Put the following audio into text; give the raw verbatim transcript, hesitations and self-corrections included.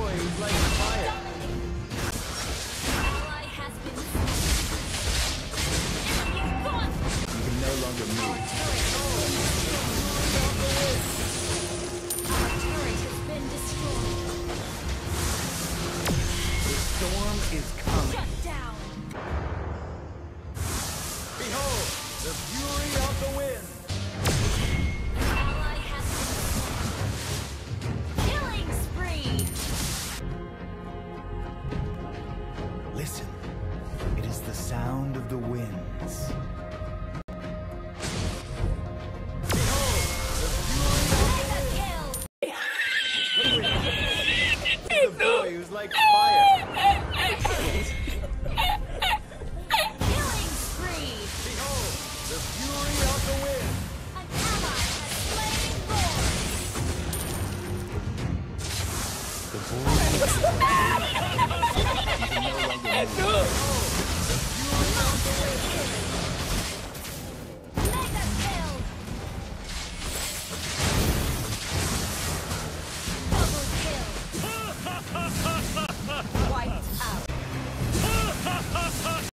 boys like fire. Ally has been slain. Enemy gone. You can no longer Our move. turret Our turret has been destroyed. The storm is coming. Shut down. Behold, the fury of the wind. Ally has been slain. Killing spree. Listen, it is the sound of the winds. Mega kill. The boy who's like fire. Killing spree. Behold, the fury of the wind. An ally has slain Lord. The boy you can no longer move. Monster kill.